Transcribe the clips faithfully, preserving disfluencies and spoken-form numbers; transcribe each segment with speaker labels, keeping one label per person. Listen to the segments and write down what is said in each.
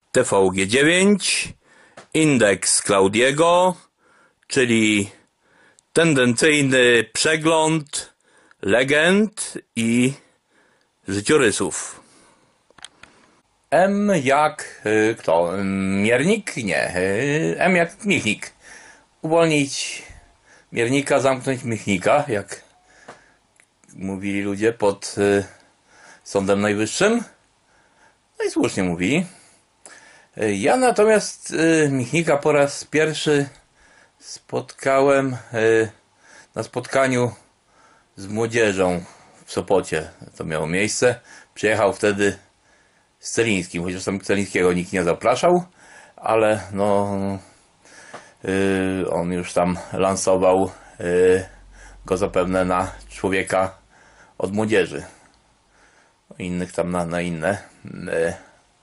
Speaker 1: T V G dziewięć, indeks Claudiego, czyli tendencyjny przegląd legend i życiorysów. M jak y, kto? Miernik? Nie. Y, M jak Michnik. Uwolnić Miernika, zamknąć Michnika, jak mówili ludzie pod y, Sądem Najwyższym. No i słusznie mówili. Y, ja natomiast y, Michnika po raz pierwszy spotkałem y, na spotkaniu z młodzieżą w Sopocie. To miało miejsce. Przyjechał wtedy z Celińskim, chociaż tam Celińskiego nikt nie zapraszał, ale no yy, on już tam lansował yy, go zapewne na człowieka od młodzieży. Innych tam na, na inne yy,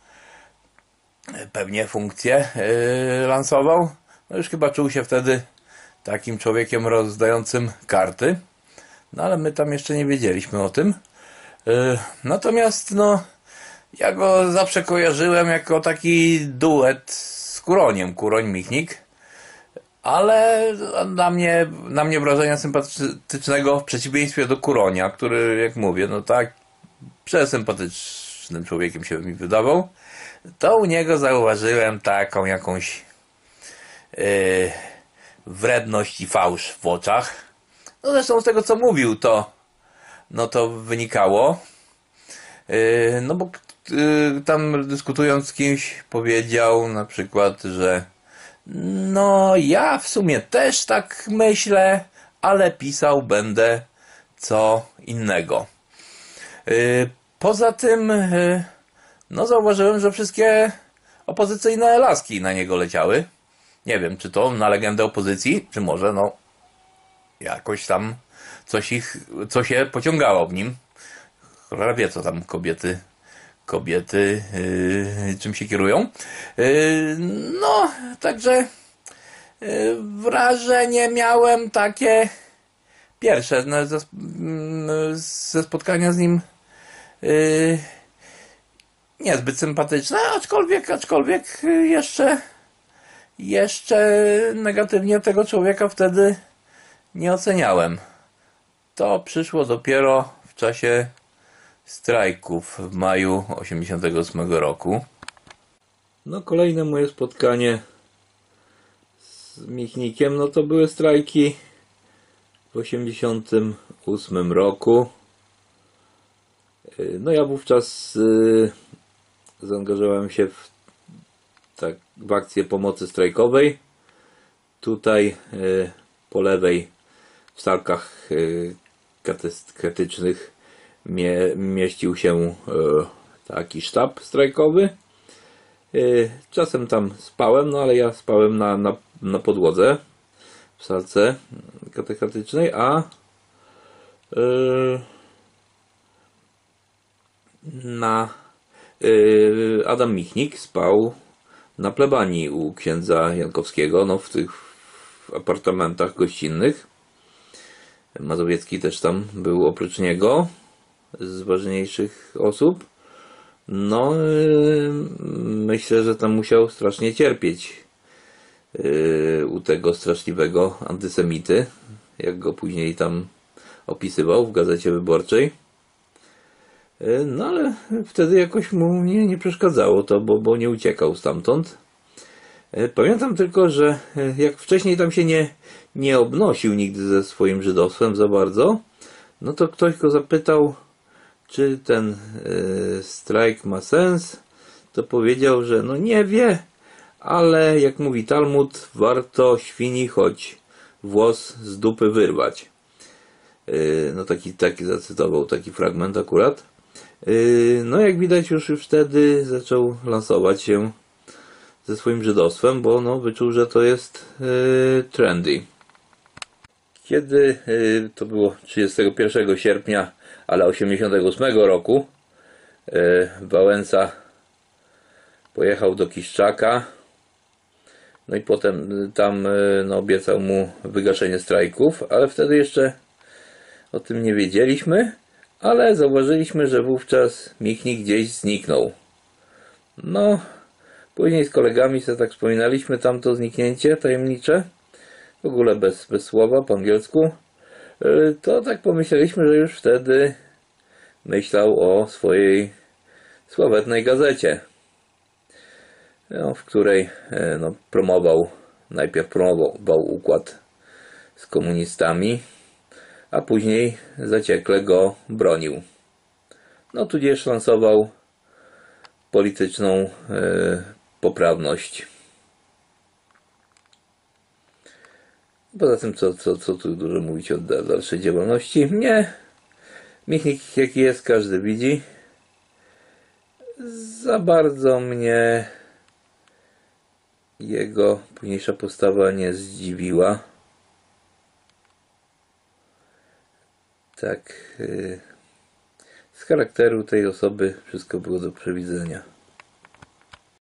Speaker 1: pewnie funkcje yy, lansował. No już chyba czuł się wtedy takim człowiekiem rozdającym karty. No ale my tam jeszcze nie wiedzieliśmy o tym. Yy, natomiast no ja go zawsze kojarzyłem jako taki duet z Kuroniem, Kuroń-Michnik, ale na mnie, na mnie wrażenia sympatycznego w przeciwieństwie do Kuronia, który, jak mówię, no tak przesympatycznym człowiekiem się mi wydawał, to u niego zauważyłem taką jakąś yy, wredność i fałsz w oczach. No zresztą z tego, co mówił, to no to wynikało. Yy, no bo yy, tam dyskutując z kimś powiedział na przykład, że no ja w sumie też tak myślę, ale pisał będę co innego. Yy, poza tym yy, no zauważyłem, że wszystkie opozycyjne laski na niego leciały. Nie wiem, czy to na legendę opozycji, czy może no jakoś tam coś ich, co się pociągało w nim. Cholera wie, co tam kobiety kobiety yy, czym się kierują. Yy, no, także yy, wrażenie miałem takie pierwsze no, ze, yy, ze spotkania z nim yy, niezbyt sympatyczne, aczkolwiek, aczkolwiek jeszcze jeszcze negatywnie tego człowieka wtedy nie oceniałem. To przyszło dopiero w czasie strajków w maju osiemdziesiątego ósmego roku. No kolejne moje spotkanie z Michnikiem, no to były strajki w osiemdziesiątym ósmym roku. No ja wówczas yy, zaangażowałem się w, tak, w akcję pomocy strajkowej. Tutaj yy, po lewej w salkach yy, katechetycznych Mie, mieścił się e, taki sztab strajkowy. E, czasem tam spałem, no ale ja spałem na, na, na podłodze w salce katechetycznej, a e, na e, Adam Michnik spał na plebanii u księdza Jankowskiego, no w tych w apartamentach gościnnych. Mazowiecki też tam był oprócz niego z ważniejszych osób. No yy, myślę, że tam musiał strasznie cierpieć yy, u tego straszliwego antysemity, jak go później tam opisywał w Gazecie Wyborczej. Yy, no ale wtedy jakoś mu nie, nie przeszkadzało to, bo, bo nie uciekał stamtąd. Yy, pamiętam tylko, że yy, jak wcześniej tam się nie, nie obnosił nigdy ze swoim żydostwem za bardzo, no to ktoś go zapytał, czy ten y, strajk ma sens, to powiedział, że no nie wie, ale jak mówi Talmud, warto świni choć włos z dupy wyrwać. Y, no taki, taki zacytował taki fragment akurat. Y, no jak widać już, już wtedy zaczął lansować się ze swoim żydostwem, bo no wyczuł, że to jest y, trendy. Kiedy y, to było trzydziestego pierwszego sierpnia, ale osiemdziesiątego ósmego roku, y, Wałęsa pojechał do Kiszczaka, no i potem tam y, no, obiecał mu wygaszenie strajków, ale wtedy jeszcze o tym nie wiedzieliśmy, ale zauważyliśmy, że wówczas Michnik gdzieś zniknął. No, Później z kolegami sobie tak wspominaliśmy tamto zniknięcie tajemnicze, w ogóle bez, bez słowa, po angielsku. To tak pomyśleliśmy, że już wtedy myślał o swojej sławetnej gazecie, no, w której no, promował, najpierw promował układ z komunistami, a później zaciekle go bronił. No tudzież lansował polityczną e, poprawność. Poza tym, co, co, co tu dużo mówić o dalszej działalności? Nie. Michnik jaki jest, każdy widzi. Za bardzo mnie jego późniejsza postawa nie zdziwiła. Tak, z charakteru tej osoby wszystko było do przewidzenia.